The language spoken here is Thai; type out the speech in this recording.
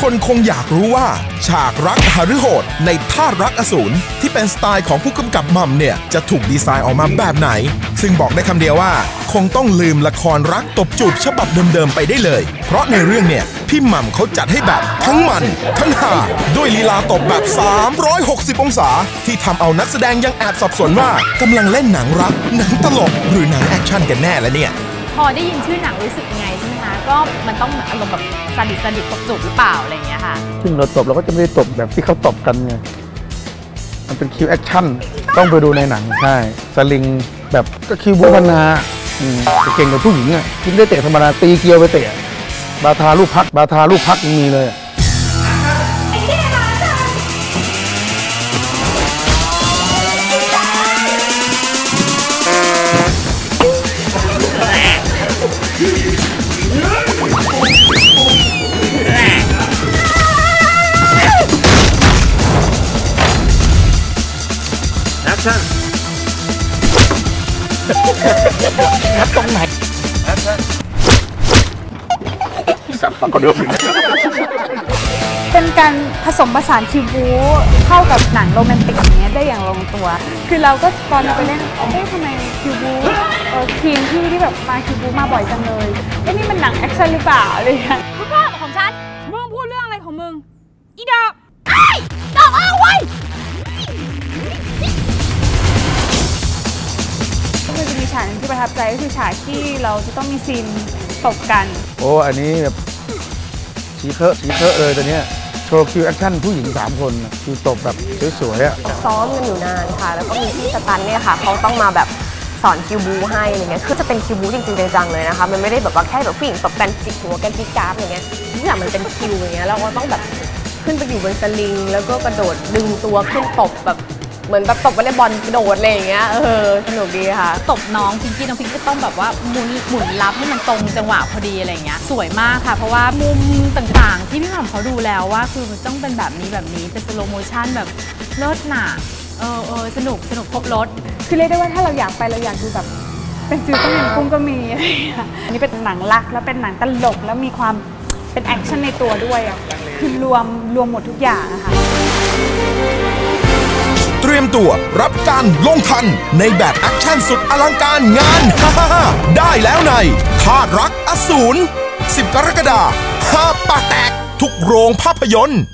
คนคงอยากรู้ว่าฉากรักหฤโหดในธาตุรักอสูรที่เป็นสไตล์ของผู้กำกับหม่ำเนี่ยจะถูกดีไซน์ออกมาแบบไหนซึ่งบอกได้คำเดียวว่าคงต้องลืมละครรักตบจูบฉบับเดิมๆไปได้เลยเพราะในเรื่องเนี่ยพี่หม่ำเขาจัดให้แบบทั้งมันทั้งหาด้วยลีลาตบแบบ360องศาที่ทำเอานักแสดงยังแอบสับสนว่ากำลังเล่นหนังรักหนังตลกหรือหนังแอคชั่นกันแน่แล้วเนี่ยพอได้ยินชื่อหนังรู้สึกยังไงใช่ไหมคะก็มันต้องอารมณ์แบบสดิตตบจูบหรือเปล่าอะไรอย่างเงี้ยค่ะซึ่งเราตบเราก็จะไม่ได้ตบแบบที่เขาตบกันไงมันเป็นคิวแอคชั่นต้องไปดูในหนังใช่สลิงแบบก็คิวบูบนาเก่งกับผู้หญิงอ่ะที่ได้เตะธรรมดาตีเกียวไปเตะบาทาลูกพักยังมีเลยแอคชั่นนัดตรงไหนแอคชั่นสับปะกระเดือกเป็นการผสมผสานคิวบูเข้ากับหนังโรแมนติกอย่างเงี้ยได้อย่างลงตัวคือเราก็ตอนเราไปเล่นทำไมคิวบูทีมที่แบบมาคิวบูมาบ่อยจังเลยนี่มันหนังแอคชั่นหรือเปล่าอะไรอย่างเงี้ยคุณพ่อของฉันมึงพูดเรื่องอะไรของมึงอีดอกไอ้ดอกเอาไว้มันจะมีฉากที่ประทับใจก็คือฉากที่เราจะต้องมีซีนตบกันโอ้อันนี้แบบสีเคอะเลยตอนนี้โชว์คิวแอคชั่นผู้หญิง3คนคือตบแบบสวยๆอ่ะซ้อมกันอยู่นานค่ะแล้วก็มีพี่สตันเนี่ยค่ะเขาต้องมาแบบสอนคิวบูให้อะไรเงี้ยคือจะเป็นคิวบูจริงๆจังๆเลยนะคะมันไม่ได้แบบว่าแค่แบบผู้หญิงตบกันจิกหัวกันจิกกราฟอย่างเงี้ยทุกอย่างมันเป็นคิวอย่างเงี้ยเราก็ต้องแบบขึ้นไปอยู่บนสลิงแล้วก็กระโดดดึงตัวขึ้นตบแบบเหมือนแบบตบวอลเลย์บอลกระโดดอะไรอย่างเงี้ยสนุกดีค่ะตบน้องพิงกี้ก็ต้องแบบว่าหมุนรับให้มันตรงจังหวะพอดีอะไรเงี้ยสวยมากค่ะเพราะว่ามุมต่างๆที่พี่หม่ำเขาดูแล้วว่าคือมันต้องเป็นแบบนี้เป็นสโลโมชั่นแบบเลิศหนาสนุกครบรถคือเรียกได้ว่าถ้าเราอยากไปเราอยากดูแบบเป็นฟิลต้มยำกุ้งก็มีอันนี้เป็นหนังรักแล้วเป็นหนังตลกแล้วมีความเป็นแอคชั่นในตัวด้วยอ่ะคือรวมหมดทุกอย่างนะคะเตรียมตัวรับการลงทันในแบบแอคชั่นสุดอลังการงานได้แล้วในธาตุรักอสูร10 กรกฎาคม5 ปากแตกทุกโรงภาพยนตร์